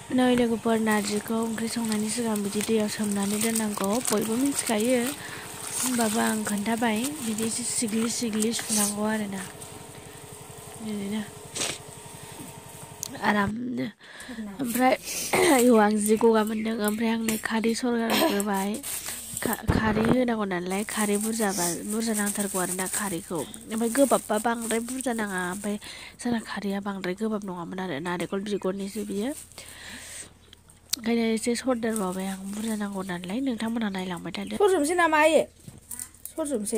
नै लोगोफोर नारजिखौ ओंख्रि संनायनि सिगां बिदि दैयाव सोमनानै दोननांगौ बयबो मिथिखायो होमबाबो आं खोन्थाबाय बिदि एसे सिग्लि सिग्लि सुनांगौ आरोना बिदिनो आरामनो ओमफ्राय आयौ आं जि गगा मोनदों ओमफ्राय आं नै खारै सरगारग्रोबाय खारै होनांगौ नालाय खारै बुरजा नांथारगौ आरोना खारैखौ ओमफ्राय गोबाबबा बांद्राय बुरजा नाङा ओमफ्राय जोंना खारैया बांद्राय गोबाब नङामोन आरो नारेंखल बिगुरनिसो बियो ओंखायनो एसे सरदेरबावबाय आं बुरजा नांगौ नालाय नोंथांमोनहा नायलांबाय थादो सरजोबनोसै नामा आयै सरजोबनोसै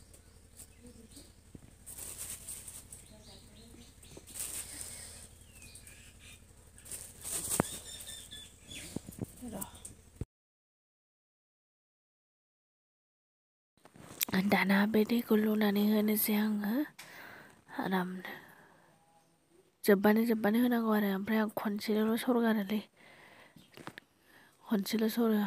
दाना बे दैखौ लुनानै होनोसै आङो आरामनो जोब्बानो होनांगौ आरो ओमफ्राय आं खनसेल' सरगारोलै खनसेल' सरो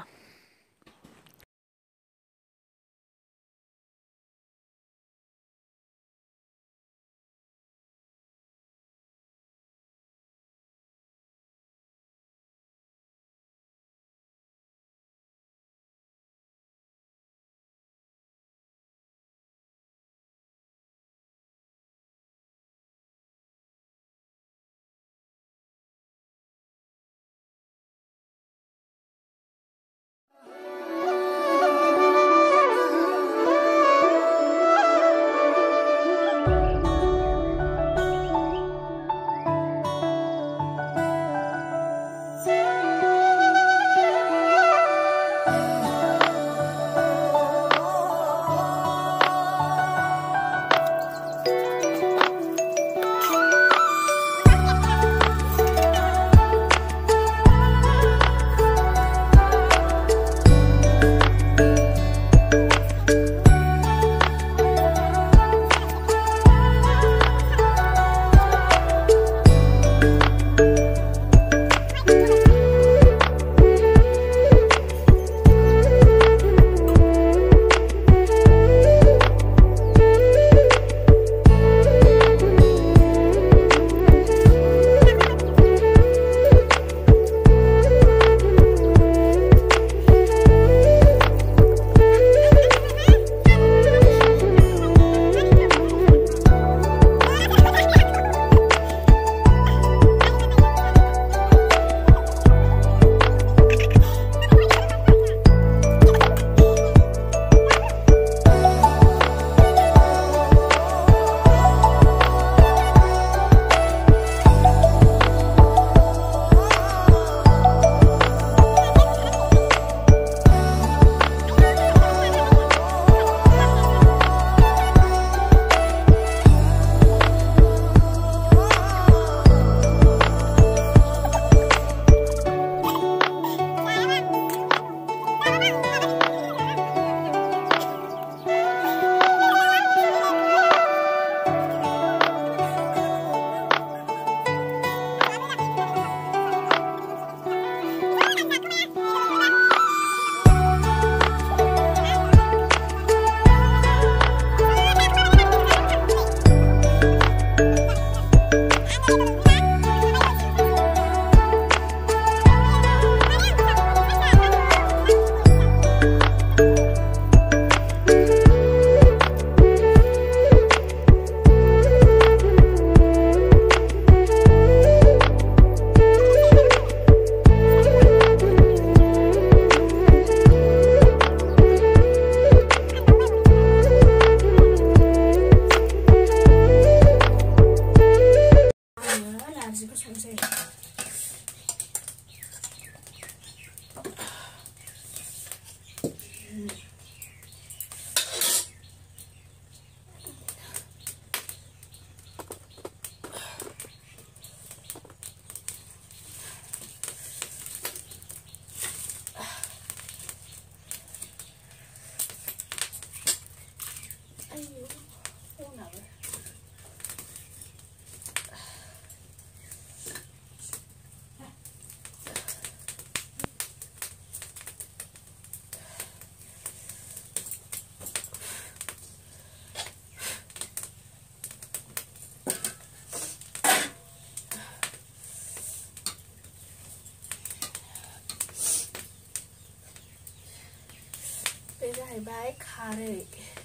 जाहैबाय खारै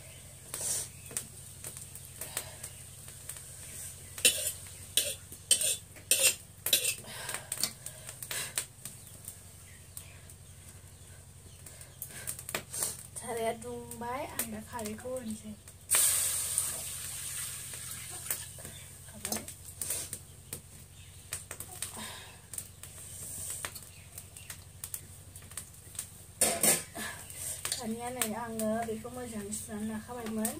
साराया दुंबाय आं दा खारैखौ होनोसै दानिया नै आङो बेखौ मोजाङै सुनानै लाखाबायमोन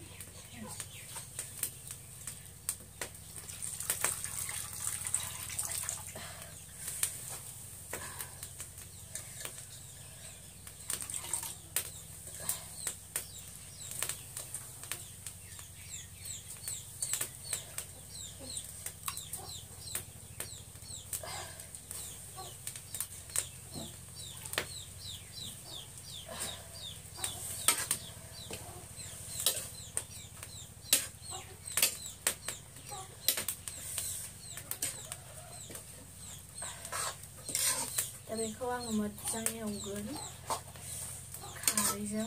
दा बेखौ आङो मोजां एवगोन खारैजों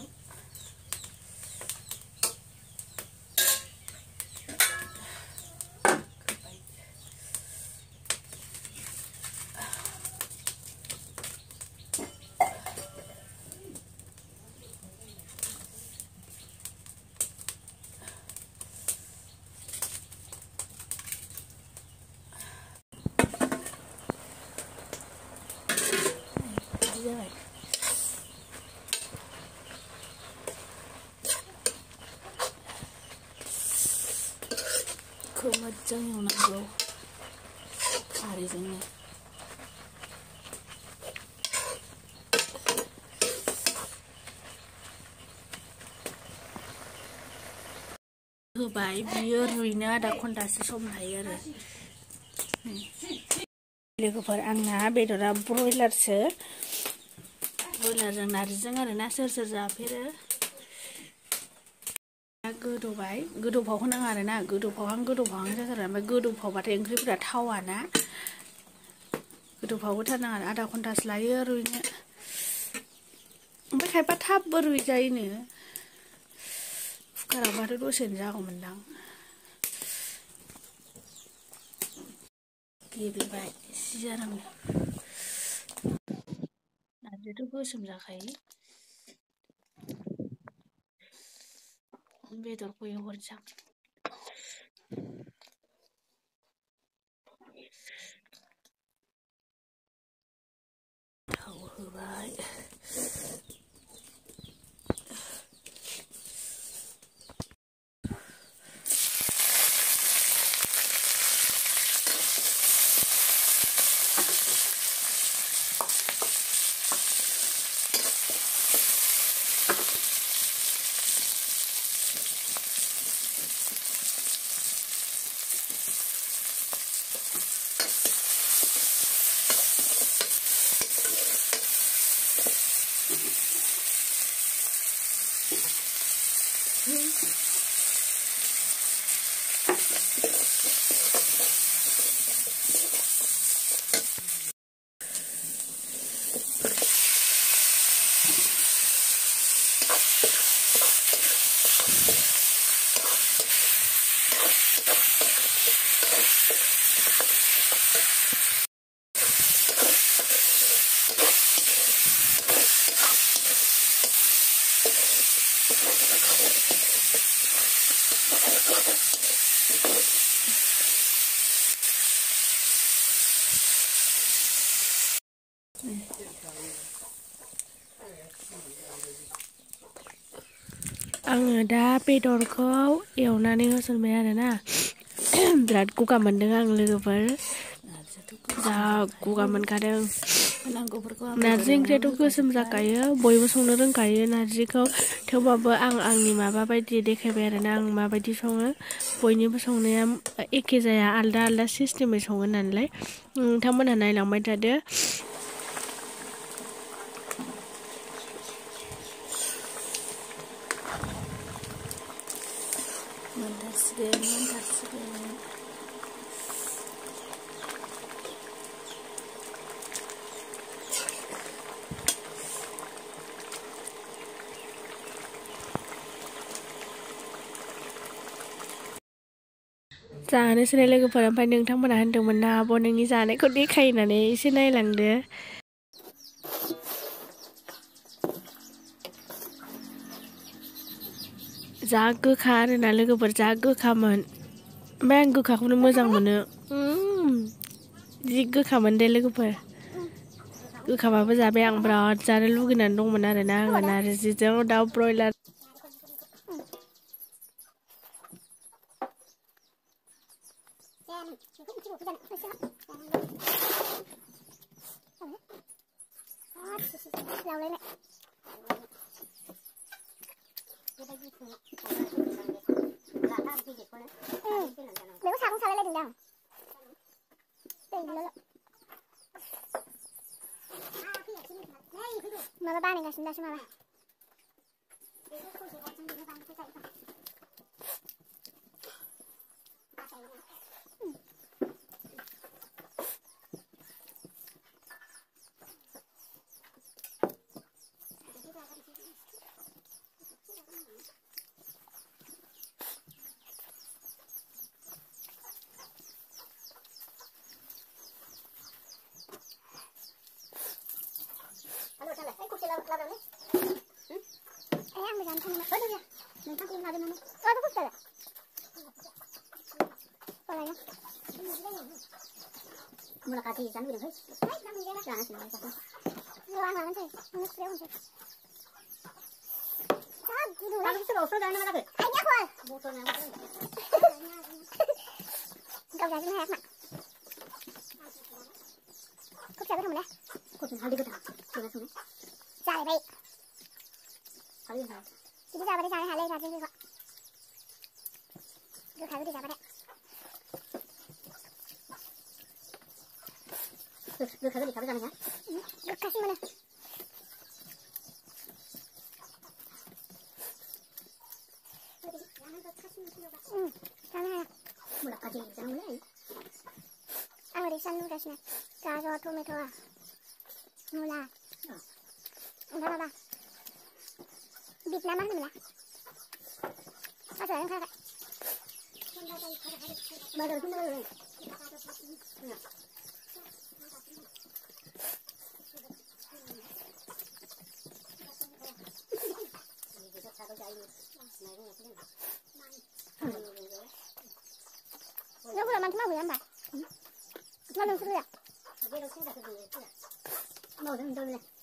जाबाय खौ मोजां एवनांगौ खारैजोंनो होबाय बियो रुइनो आधा घन्टासो सम लायो आरो लोगोफोर आंना बेदरा ब्रयलारसो ब्रयलारजों नारजिजों आरोना सोर सोर जाफेरो गोदौबाय गोदौफाव होनाङा आरोना गोदौफावहां जाथारो ओमफ्राय गोदौफावबाथाय ओंख्रिफोरा थावाना गोदौफाव होथारनाङा आधा घन्टासो लायो रुइनो ओमफ्राय खायफा थाबबो रुइजायोनो कुकारावबाथ' दसेनो जागौमोनदां गेब्लेबाय एसे जानांगौ नारजियाथ' गोसोम जाखायो बेदरखौ एवहरसै थाव होबाय आङो दा बेदरखौ एवनानै होसनबाय आरोना बिराद गगा मोनदों आं लोगोफोर जा गगा मोनखादों नारजि ओंख्रियाथ' गोसोम जाखायो बयबो संनो रोंखायो नारजिखौ थेवबाबो आं आंनि माबा बायदि देखायबाय आरोना आं माबायदि सङो बयनिबो संनाया एखे जाया आलदा आलदा सिस्टेमै सङो नालाय नोंथांमोनहा नायलांबाय थादो मोनथारसिगोन जानोसैलाय लोगोफोर ओमफ्राय नोंथांमोना होनदोंमोन ना आब' नोंनि जानायखौ देखाय होननानै एसे नायलांदो जा गोखा आरोना लोगोफोर जा गोखामोन ओमफ्राय आं गोखाखौनो मोजां मोनो जि गोखामोन दे लोगोफोर गोखाबाबो जाबाय आं बिराद जानो लुगैनानै दंमोन आरोना आङो नारजिजों दाउ ब्रयलार बेखौ सागं सालायलायदोंदां माबा बानायगासिनो दासो माबा Mulai kaji jangan bilang jangan sih jangan sih Lalu itu loh, jangan lagi. Ayo kol. Botolnya apa? Kau jadi mana nak? Kau siapa kamu dah? Kau tinggal di kota. Tinggal sini. Cari baik. Kali ini. Jadi siapa dia cari halal cari juga. Dia cari siapa dia? Dia cari siapa namanya? Dia kasih mana? Mulai kaji jangan mulai. Arisan udah sih. Gajo tomato. Mulai. Udah apa? Bit nama mana? Apa yang kau? Baru tu baru. Nó vừa mang cái màu gì bà? Nó lưng xuống rồi ạ. Màu đó mình đâu này?